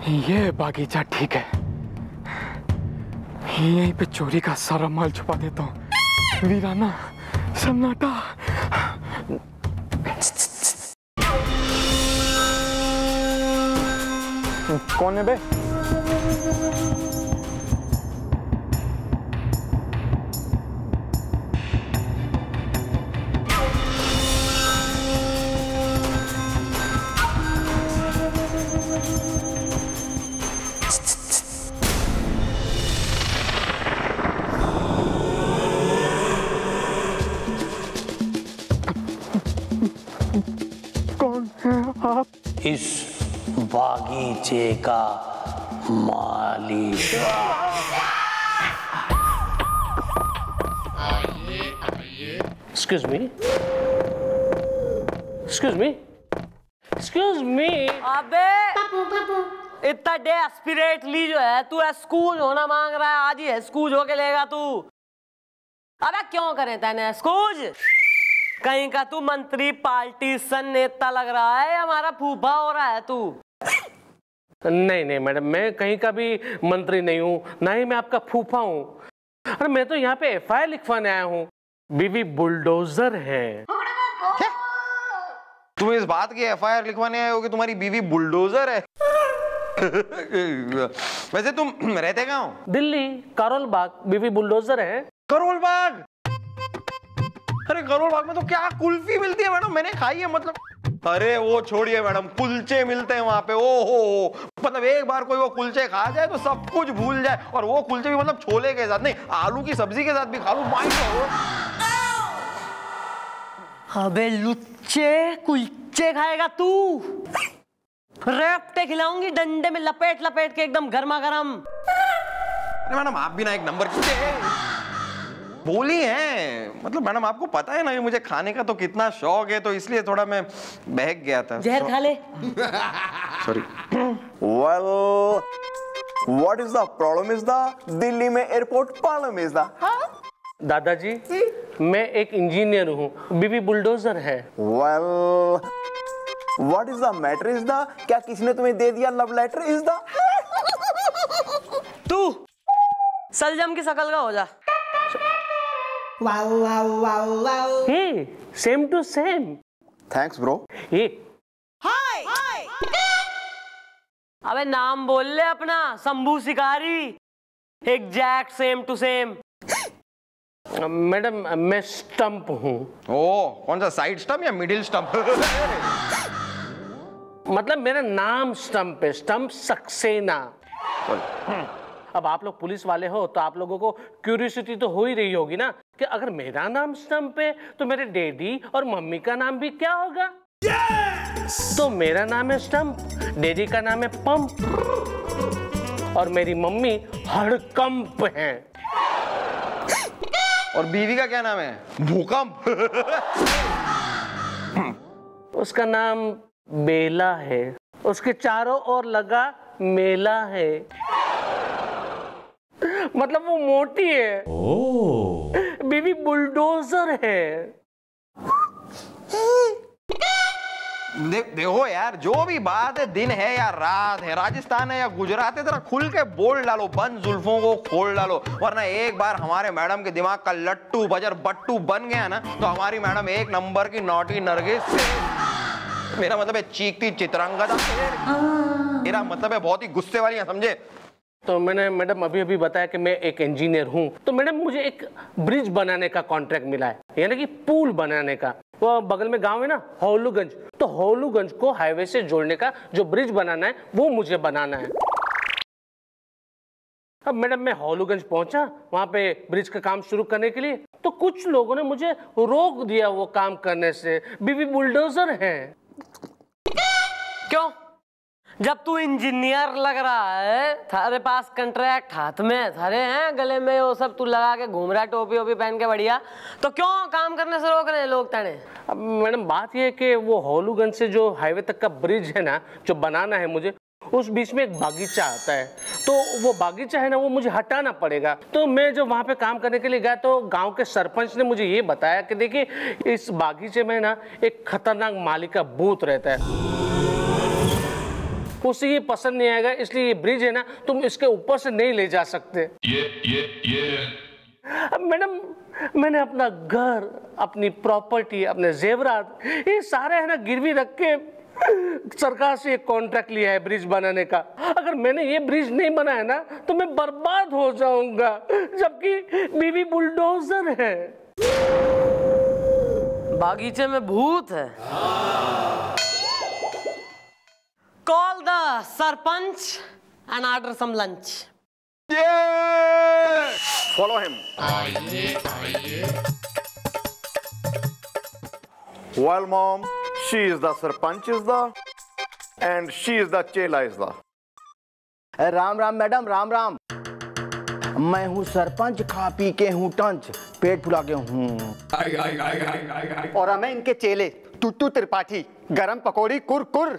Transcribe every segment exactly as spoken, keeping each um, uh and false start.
ये बागीचा ठीक है, यहीं पे चोरी का सारा माल छुपा देता हूँ। वीराना, सन्नाटा। कौन है बे? कौन है आप? इस बागीचे का मालिक। Excuse me? Excuse me? Excuse me? अबे इतना डेस्परेटली जो है तू स्कूल होना मांग रहा है, आज ही स्कूल होके लेगा तू। अबे क्यों करे तेने स्कूल? कहीं का तू मंत्री पॉलिटिशियन नेता लग रहा है, हमारा फूफा हो रहा है तू। नहीं नहीं मैडम, मैं कहीं का भी मंत्री नहीं हूँ, ना ही मैं आपका फूफा हूँ। अरे मैं तो यहाँ पे एफ आई आर लिखवाने आया हूँ। बीवी बुलडोजर है। तुम इस बात की एफ आई आर लिखवाने आए हो कि तुम्हारी बीवी बुलडोजर है? वैसे तुम रहते कहाँ हो? दिल्ली, करोल बाग। बीवी बुलडोजर है। करोल बाग? अरे करोल बाग में तो क्या कुल्फी मिलती है मैडम, मैंने खाई है। मतलब अरे वो छोड़िए मैडम, कुलचे मिलते हैं वहां पे। ओ हो, मतलब एक बार कोई वो कुलचे खा जाए तो सब कुछ भूल जाए। और वो कुलचे भी मतलब छोले के साथ नहीं, आलू की सब्जी के साथ भी खा लूं। अबे लुच्चे, कुलचे खाएगा तू? रेफ्टे खिलाऊंगी डंडे में लपेट लपेट के एकदम गर्मा गर्म। अरे मैडम आप भी ना एक नंबर की बोली है। मतलब मैडम आपको पता है ना कि मुझे खाने का तो कितना शौक है, तो इसलिए थोड़ा मैं बहक गया था। जहर खा ले। Sorry. Well, what is the problem is the Delhi में एयरपोर्ट प्रॉब्लम is the दादाजी मैं एक इंजीनियर हूँ, बीवी बुलडोजर है। Well, what is the matter is the क्या किसी ने तुम्हें दे दिया लव लेटर is the तू सलजम की शकल का हो जा। Wow, wow, wow, wow. Hey, same to same. Thanks bro. Hey. हाय हाय। अबे नाम बोल ले अपना, शंभू शिकारी। Exact same to same. Madam मैं स्टंप हूँ। ओ कौन सा, साइड स्टंप या मिडिल स्टंप? मतलब मेरा नाम स्टंप है, स्टंप सक्सेना। अब आप लोग पुलिस वाले हो तो आप लोगों को क्यूरियोसिटी तो हो ही रही होगी ना कि अगर मेरा नाम स्टंप है तो मेरे डैडी और मम्मी का नाम भी क्या होगा? yes! तो मेरा नाम है स्टंप, डैडी का नाम है पंप और मेरी मम्मी हड़कंप है। और बीवी का क्या नाम है? भूकंप। उसका नाम बेला है, उसके चारों ओर लगा मेला है। मतलब वो मोटी है। ओह। बीवी बुलडोजर है। दे, देखो यार, जो भी बात है, दिन है या रात है, राजस्थान है या गुजरात है, जरा खुल के बोल डालो, बंद जुल्फों को खोल डालो, वरना एक बार हमारे मैडम के दिमाग का लट्टू बजर बट्टू बन गया ना तो हमारी मैडम एक नंबर की नौटी नरगिस, मेरा मतलब है चीखती चित्रांगदा, मेरा मतलब है बहुत ही गुस्से वाली है, समझे? तो मैंने मैडम अभी अभी बताया कि मैं एक इंजीनियर हूँ, तो मैडम मुझे एक ब्रिज बनाने का कॉन्ट्रैक्ट मिला है, यानी कि पुल बनाने का। वो बगल में गांव है ना हौलूगंज, तो हौलूगंज को हाईवे से जोड़ने का जो ब्रिज बनाना है वो मुझे बनाना है। अब मैडम मैं हौलूगंज पहुंचा, वहां पे ब्रिज का काम शुरू करने के लिए, तो कुछ लोगों ने मुझे रोक दिया वो काम करने से। बीवी बुलडोजर है। क्यों? जब तू इंजीनियर लग रहा है, थारे पास कॉन्ट्रैक्ट हाथ में, थारे हैं गले में वो सब, तू लगा के घूम रहा है टोपी वोपी पहन के बढ़िया, तो क्यों काम करने से रोक रहे हैं लोग ताने? अब मैडम बात ये है कि वो हौलूगंज से जो हाईवे तक का ब्रिज है ना, जो बनाना है मुझे, उस बीच में एक बागीचा आता है, तो वो बागीचा है ना वो मुझे हटाना पड़ेगा। तो मैं जब वहाँ पे काम करने के लिए गया तो गांव के सरपंच ने मुझे ये बताया कि देखिए इस बागीचे में ना एक खतरनाक माली का भूत रहता है। उसे ये पसंद नहीं आएगा, इसलिए ये ब्रिज है ना, तुम इसके ऊपर से नहीं ले जा सकते। ये ये ये अब मैडम, मैंने अपना घर, अपनी प्रॉपर्टी, अपने जेवरात, ये सारे है ना गिरवी रख के सरकार से एक कॉन्ट्रैक्ट लिया है ब्रिज बनाने का। अगर मैंने ये ब्रिज नहीं बनाया ना तो मैं बर्बाद हो जाऊंगा, जबकि बीवी बुलडोजर है। बागीचे में भूत है। Call the sarpanch and order some lunch. Follow him. Well, mom, she is the sarpanch is the, and she is the chela is the. Ram Ram madam, Ram Ram. मैं हूँ सरपंच, खा पी के हूँ टंच, पेट फुला के हूँ। और हमें इनके चेले टुट्टू त्रिपाठी, गरम पकौड़ी कुरकुर।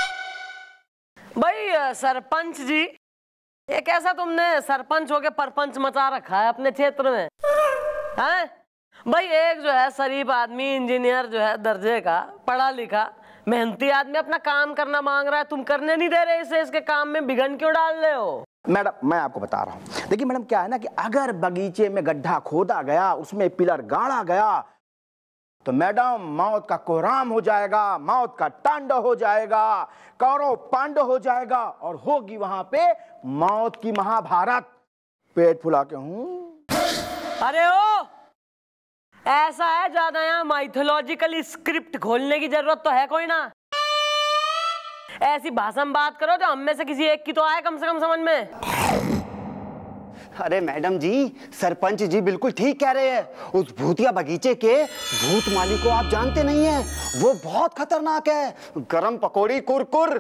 भाई सरपंच जी, ये कैसा तुमने सरपंच होके परपंच मचा रखा है अपने क्षेत्र में, हैं? भाई एक जो है शरीफ आदमी, इंजीनियर जो है दर्जे का, पढ़ा लिखा मेहनती आदमी अपना काम करना मांग रहा है, तुम करने नहीं दे रहे इसे, इसके काम में बिघन क्यों डाल रहे हो? मैडम मैं आपको बता रहा हूँ, देखिए मैडम क्या है ना कि अगर बगीचे में गड्ढा खोदा गया, उसमें पिलर गाड़ा गया, तो मैडम मौत का कोहराम हो जाएगा, मौत का तांडव हो जाएगा, कौरव पांडव हो जाएगा, और होगी वहां पे मौत की महाभारत। पेट फुला के हूँ। अरे ओ, ऐसा है ज्यादा यहाँ माइथोलॉजिकल स्क्रिप्ट खोलने की जरूरत तो है कोई ना। ऐसी भाषा में बात करो जो हम में से किसी एक की तो आए कम से कम समझ में। अरे मैडम जी, सरपंच जी बिल्कुल ठीक कह रहे हैं। उस भूतिया बगीचे के भूत माली को आप जानते नहीं हैं, वो बहुत खतरनाक है। गरम पकौड़ी कुरकुर।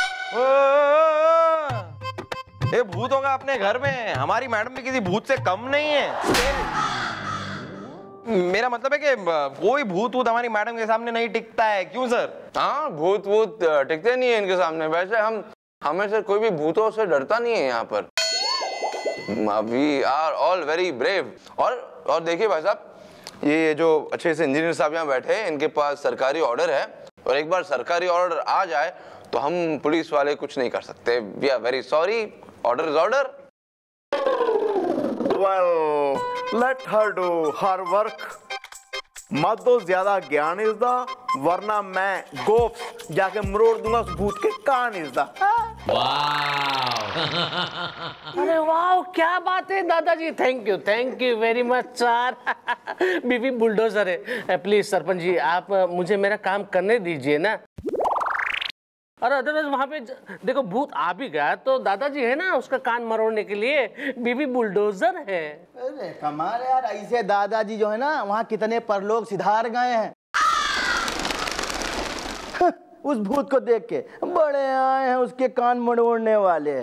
ये भूत होगा अपने घर में, हमारी मैडम भी किसी भूत से कम नहीं है। मेरा मतलब है कि कोई भूत वूत हमारी मैडम के सामने नहीं टिकता है, क्यों सर? हाँ, भूत वूत टिकते नहीं है इनके सामने। वैसे हम हमें से कोई भी भूतों से डरता नहीं है यहाँ पर। We are all very brave. और और देखिए भाई साहब, ये जो अच्छे से इंजीनियर साहब यहाँ बैठे हैं, इनके पास सरकारी ऑर्डर है, और एक बार सरकारी ऑर्डर आ जाए तो हम पुलिस वाले कुछ नहीं कर सकते। We are very sorry, order is order. Well, let her do her work. मत दो ज्यादा ज्ञान इस दा, वरना मैं गोप्स जाके मरोड़ दूंगा उस भूत के कान इस दा। अरे वाह, क्या बात है दादाजी, thank you thank you very much sir. बीवी बुलडोजर है। प्लीज सरपंच जी, आप मुझे मेरा काम करने दीजिए ना। और अदरवाइज वहां पे देखो भूत आ भी गया तो दादाजी है ना उसका कान मरोड़ने के लिए, बीवी बुलडोजर है। अरे कमाल यार, ऐसे दादाजी जो है ना वहाँ कितने परलोक सिधार गए हैं। उस भूत को देख के बड़े आए हैं उसके कान मरोड़ने वाले।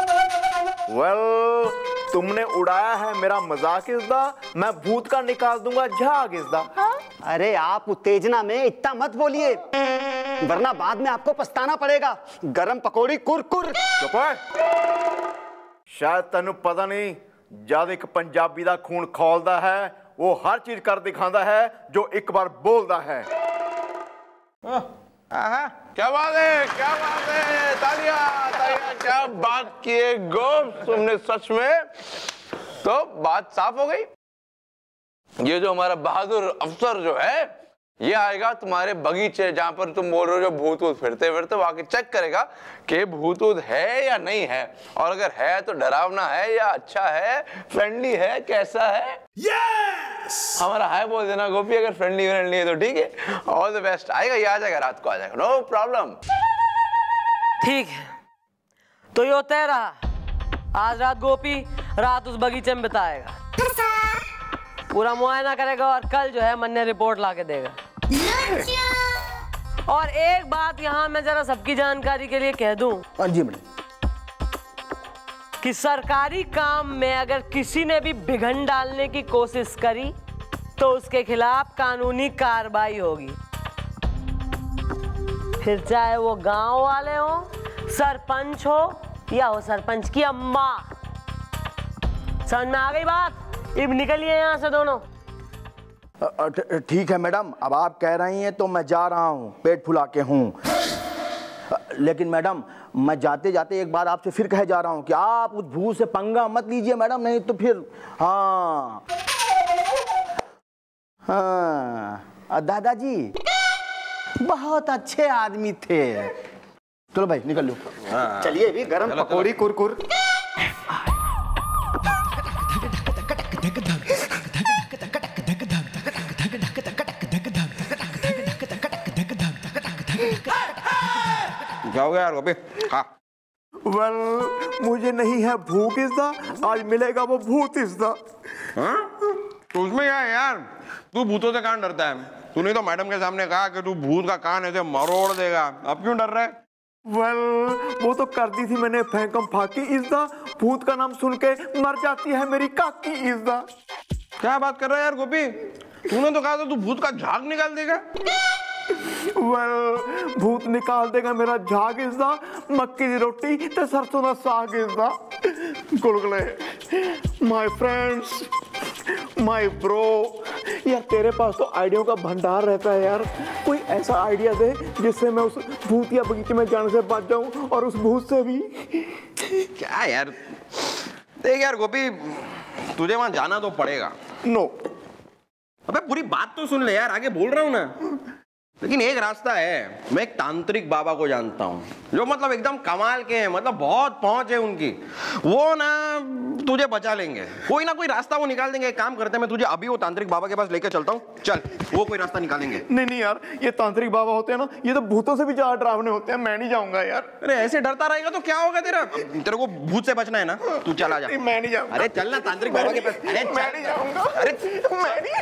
Well, तुमने उड़ाया है मेरा मजाक इस दा, मैं भूत का निकाल दूंगा झाग इस दा। अरे आप उत्तेजना में इतना मत बोलिए, वरना बाद में आपको पछताना पड़ेगा। गरम पकौड़ी कुरकुर। चुप है। शायद तेनू पता नहीं, जद एक पंजाबी दा खून खौलदा है, वो हर चीज कर दिखांदा है जो एक बार बोलदा है। आहा, क्या बात है, क्या बात है, तालियां तालियां, क्या बात की है गोप तुमने सच में। तो बात साफ हो गई। ये जो हमारा बहादुर अफसर जो है, ये आएगा तुम्हारे बगीचे जहां पर तुम बोल रहे हो जो भूत वूत फिरते फिरते, वो आके चेक करेगा कि भूत वूत है या नहीं है, और अगर है तो डरावना है या अच्छा है, फ्रेंडली है, कैसा है। yes! हमारा हाय बोल देना गोपी, अगर फ्रेंडली फ्रेंडली है तो ठीक है। All the best. आएगा, ये आ जाएगा, रात को आ जाएगा, नो प्रॉब्लम। ठीक है, तो ये तय रहा, आज रात गोपी रात उस बगीचे में बिताएगा, पूरा मुआयना करेगा, और कल जो है मन्ने रिपोर्ट लाके देगा। और एक बात यहाँ मैं जरा सबकी जानकारी के लिए कह दूं। हाँ जी मैडम। कि सरकारी काम में अगर किसी ने भी बिघन डालने की कोशिश करी तो उसके खिलाफ कानूनी कार्रवाई होगी, फिर चाहे वो गांव वाले हो, सरपंच हो, या हो सरपंच की अम्मा। समझ में आ गई बात? अब निकलिए यहाँ से दोनों। ठीक है मैडम, अब आप कह रही हैं तो मैं जा रहा हूँ, पेट फुला के हूँ। लेकिन मैडम मैं जाते जाते एक बार आपसे फिर कह जा रहा हूँ कि आप उस भूत से पंगा मत लीजिए मैडम, नहीं तो फिर हाँ हाँ दादाजी बहुत अच्छे आदमी थे। चलो भाई निकल लो। चलिए भी गरम पकौड़ी कुरकुर। क्या हो गया यार गोपी? हाँ वेल मुझे नहीं है भूख इज्दा, आज मिलेगा वो भूत इज्दा। तो उसमें क्या है यार, तू भूतों से कहाँ डरता है? तूने तो मैडम के सामने कहा कि तू भूत का कान ऐसे मरोड़ देगा, अब क्यों डर रहा है? वेल well, वो तो कर दी थी मैंने फेंकम फाकी इज्दा, भूत का नाम सुन के मर जाती है मेरी काकी इज्दा। क्या बात कर रहा है यार गोपी? तूने तो कहा था तू भूत का झाग निकाल देगा। वेल well, भूत निकाल देगा मेरा झाग इज्दा, मक्की की रोटी ते सरसों का साग इज्दा। गुलगुले माय फ्रेंड्स माय ब्रो, यार तेरे पास तो आइडिया का भंडार रहता है यार, कोई ऐसा आइडिया दे जिससे मैं उस भूत या बगीचे में जाने से बच जाऊं और उस भूत से भी। क्या यार, देख यार गोपी, तुझे वहां जाना तो पड़ेगा। No no. अबे पूरी बात तो सुन ले यार, आगे बोल रहा हूं ना। लेकिन एक रास्ता है, मैं एक तांत्रिक बाबा को जानता हूँ जो मतलब एकदम कमाल के हैं, मतलब बहुत पहुंच है उनकी, वो ना तुझे बचा लेंगे, कोई ना कोई रास्ता वो निकाल देंगे। एक काम करते हैं, मैं तुझे अभी वो तांत्रिक बाबा के पास लेके चलता हूँ, चल वो कोई रास्ता निकालेंगे। नहीं नहीं यार, ये तांत्रिक बाबा होते हैं ना, ये तो भूतों से भी ज्यादा डरावने होते हैं, मैं नहीं जाऊंगा यार। अरे ऐसे डरता रहेगा तो क्या होगा तेरा? तेरे को भूत से बचना है ना, तू चला जा। मैं नहीं जाऊंगा। अरे चल ना तांत्रिक बाबा के पास। अरे मैं नहीं जाऊंगा। अरे मैं नहीं।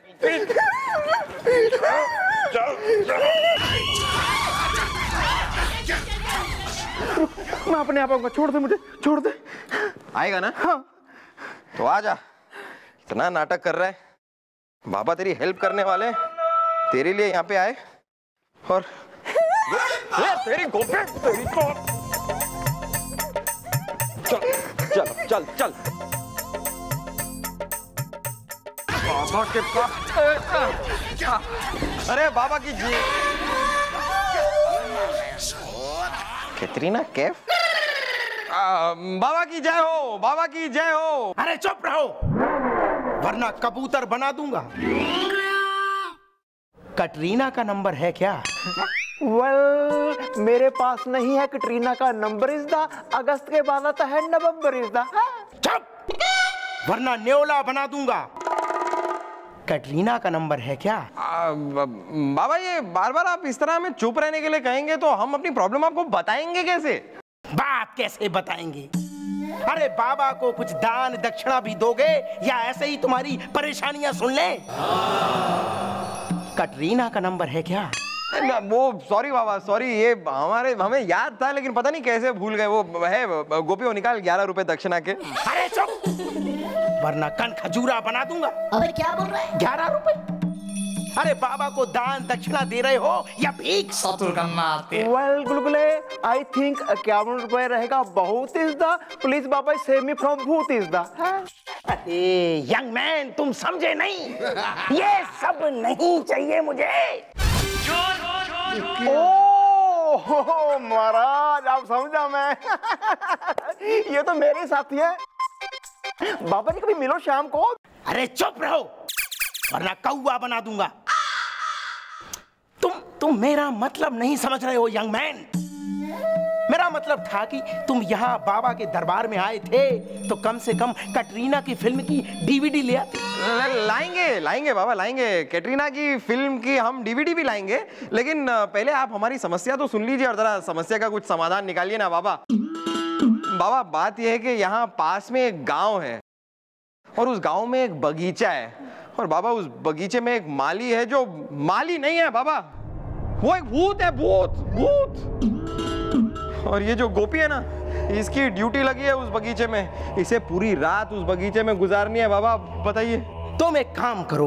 मैं अपने आप आऊंगा, छोड़ दे मुझे, छोड़ दे। आएगा ना? हाँ। तो आ जा, इतना नाटक कर रहा है, बाबा तेरी हेल्प करने वाले तेरे लिए यहाँ पे आए। और तेरी गोपी, तेरी तो चल चल चल चल बाबा के पास। अरे बाबा की जी, कैटरीना कैफ। बाबा की जय हो, बाबा की जय हो। अरे चुप रहो वरना कबूतर बना दूंगा। कटरीना का नंबर है क्या? वेल well, मेरे पास नहीं है कटरीना का नंबर इज्दा, अगस्त के बाद आता है नवंबर इज्दा। चुप, वरना न्योला बना दूंगा। कटरीना का नंबर है क्या? आ, बाबा ये बार बार आप इस तरह हमें चुप रहने के लिए कहेंगे तो हम अपनी प्रॉब्लम आपको बताएंगे कैसे? बात कैसे बताएंगे? अरे बाबा को कुछ दान दक्षिणा भी दोगे या ऐसे ही तुम्हारी परेशानियां सुन ले? कटरीना का नंबर है क्या? वो सॉरी बाबा, सॉरी, ये हमारे हमें याद था लेकिन पता नहीं कैसे भूल गए। वो है गोपी, वो निकाल ग्यारह रुपए दक्षिणा के। अरे चुप, वरना कन खजूरा बना दूंगा। अबे क्या बोल रहा है? ग्यारह रुपए? अरे बाबा को दान दक्षिणा दे रहे हो या भीख? वेल गुलगुले, आई थिंक इक्यावन रुपए रहेगा बहुत इज्दा। प्लीज बाबा सेव मी फ्रॉम भूत इज्दा। अरे यंग मैन, तुम समझे नहीं, ये सब नहीं चाहिए मुझे। ओह महाराज, आप समझा मैं। ये तो मेरे साथी है। बाबा जी कभी मिलो शाम को। अरे चुप रहो वरना कौवा बना दूंगा। तुम तुम मेरा मतलब नहीं समझ रहे हो यंग मैन। मेरा मतलब था कि तुम यहाँ बाबा के दरबार में आए थे तो कम से कम कटरीना की फिल्म की डीवीडी ले आते। लाएंगे लाएंगे बाबा, लाएंगे। कैटरीना की फिल्म की हम डीवीडी भी लाएंगे, लेकिन पहले आप हमारी समस्या तो सुन लीजिए और जरा समस्या का कुछ समाधान निकालिए ना बाबा। बाबा बात यह है कि यहाँ पास में एक गांव है और उस गांव में एक बगीचा है, और बाबा उस बगीचे में एक माली है जो माली नहीं है बाबा, वो एक भूत है, भूत भूत। और ये जो गोपी है ना, इसकी ड्यूटी लगी है उस बगीचे में, इसे पूरी रात उस बगीचे में गुजारनी है बाबा। बताइए। तुम एक काम करो,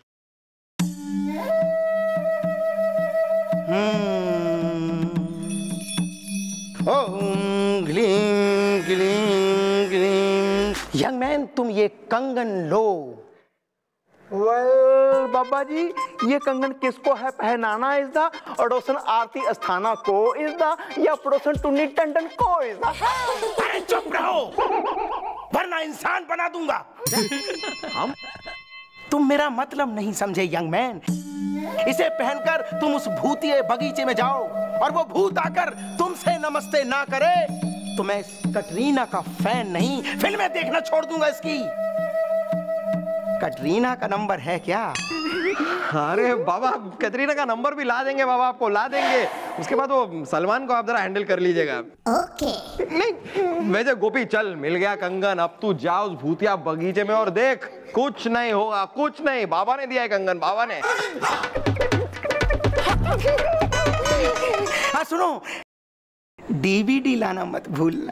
ओम ग्लीम ग्लीम ग्लीम। यंग मैन, तुम ये कंगन लो। वेल बाबा जी, ये कंगन किसको है पहनाना इज द अड़ोसन आरती अस्थाना को इज द या पड़ोसन टुन्नी टंडन को इज द। अरे चुप रहो वरना इंसान बना दूंगा। हम तुम मेरा मतलब नहीं समझे यंग मैन। इसे पहनकर तुम उस भूतिए बगीचे में जाओ और वो भूत आकर तुमसे नमस्ते ना करे तो मैं कटरीना का फैन नहीं फिल्में देखना छोड़ दूंगा इसकी। कटरीना का नंबर है क्या? अरे बाबा कटरीना का नंबर भी ला देंगे बाबा, आपको ला देंगे। उसके बाद वो सलमान को आप जरा हैंडल कर लीजिएगा। ओके। नहीं वैसे गोपी चल, मिल गया कंगन, अब तू जा उस भूतिया बगीचे में और देख कुछ नहीं होगा, कुछ नहीं। बाबा ने दिया है कंगन, बाबा ने। हाँ सुनो, डीवीडी लाना मत भूलना।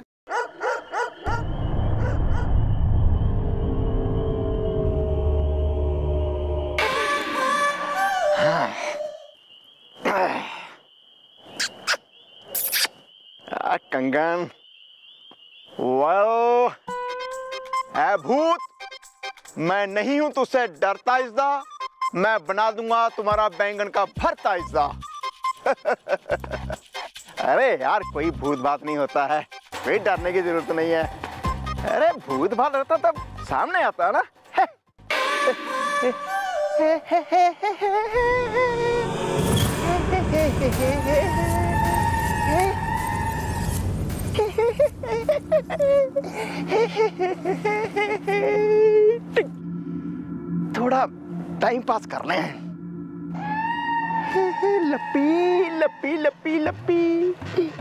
कंगन वेल है भूत, मैं नहीं हूं तुझसे डरता इज्जा, मैं बना दूंगा तुम्हारा बैंगन का भरता इज्जा। अरे यार कोई भूत भात नहीं होता है, कोई डरने की जरूरत नहीं है। अरे भूत भात रहता तब सामने आता है ना। थोड़ा टाइम पास कर ले। लपी लपी लपी लपी।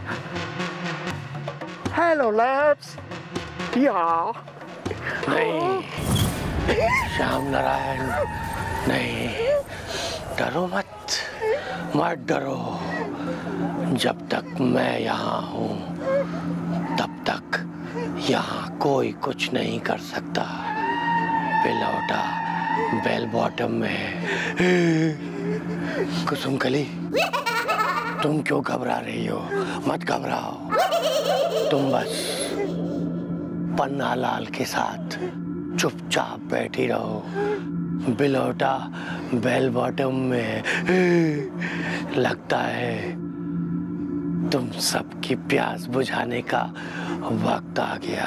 Hello labs. या नहीं श्याम नारायण नहीं, डरो मत मत डरो। जब तक मैं यहाँ हूँ तब तक यहाँ कोई कुछ नहीं कर सकता। बिलौटा बेल बॉटम में कुसुम कली, तुम क्यों घबरा रही हो? मत घबराओ, तुम बस पन्ना लाल के साथ चुपचाप बैठी रहो। बिलौटा बेल बॉटम में लगता है तुम सबकी प्यास बुझाने का वक्त आ गया।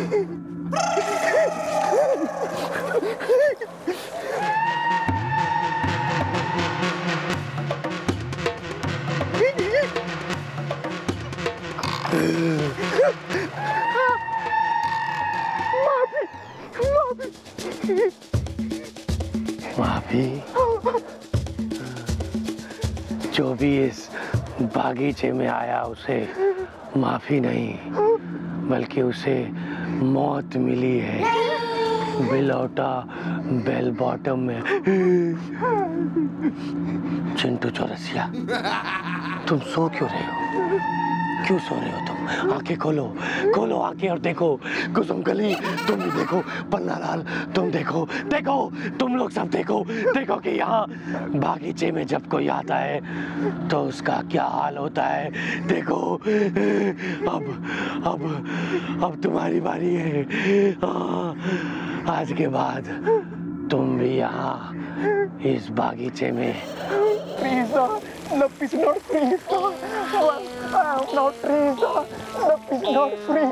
माफी? जो भी इस बागीचे में आया उसे माफी नहीं बल्कि उसे मौत मिली है। बिलौटा बेल बॉटम में। चिंटू चौरसिया, तुम सो क्यों रहे हो? क्यों सो रहे हो तुम? आंखें खोलो, खोलो आंखें और देखो। कुसुम कली तुम भी देखो, पन्ना लाल तुम देखो, देखो तुम लोग सब देखो, देखो कि यहाँ बागीचे में जब कोई आता है तो उसका क्या हाल होता है। देखो अब अब अब तुम्हारी बारी है। आज के बाद तुम भी यहाँ इस बागीचे में। Nope, it's not free. Well, I'm not free. Nope, it's not free.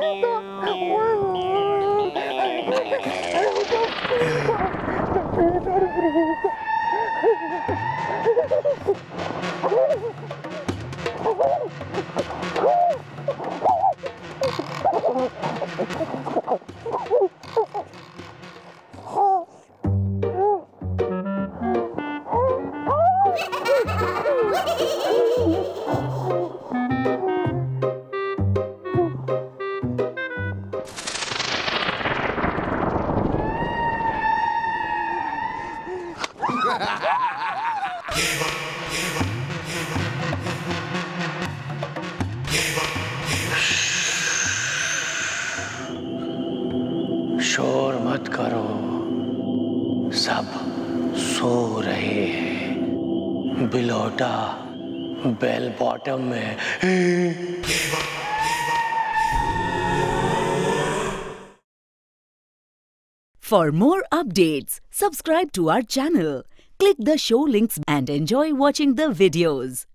शोर मत करो, सब सो रहे हैं। बिलौटा बेल बॉटम में। For more updates, subscribe to our channel, Click the show links and enjoy watching the videos.